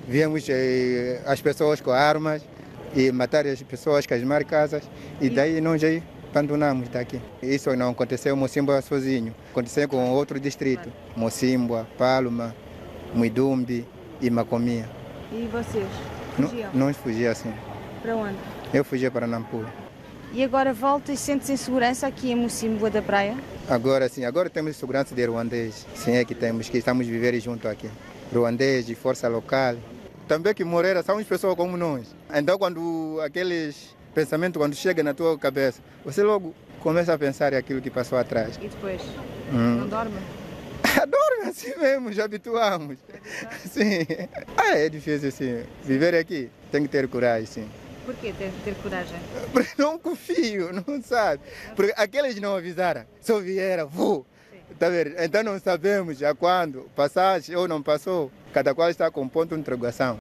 Vemos as pessoas com armas e matar as pessoas, queimar casas, e daí nós aí abandonamos daqui. Isso não aconteceu em Mocimboa sozinho, aconteceu com outro distrito, Mocimboa, Palma, Muidumbi e Macomia. E vocês? Fugiam? Nós fugíamos assim. Para onde? Eu fugia para Nampula. E agora volta e sente-se em segurança aqui em Mocimboa da Praia? Agora sim, agora temos segurança de ruandês. Sim, é que temos, que estamos a viver junto aqui. Ruandês, de força local. Também que morreram são pessoas como nós. Então quando aqueles pensamentos, quando chega na tua cabeça, você logo começa a pensar aquilo que passou atrás. E depois? Não dorme? Dorme assim mesmo, já habituamos. Sim. É difícil sim. Viver aqui tem que ter coragem, sim. Por que ter coragem? Porque não confio, não sabe. Porque aqueles não avisaram, só vieram, vou. Tá vendo? Então não sabemos a quando, passaste ou não passou. Cada qual está com ponto de interrogação.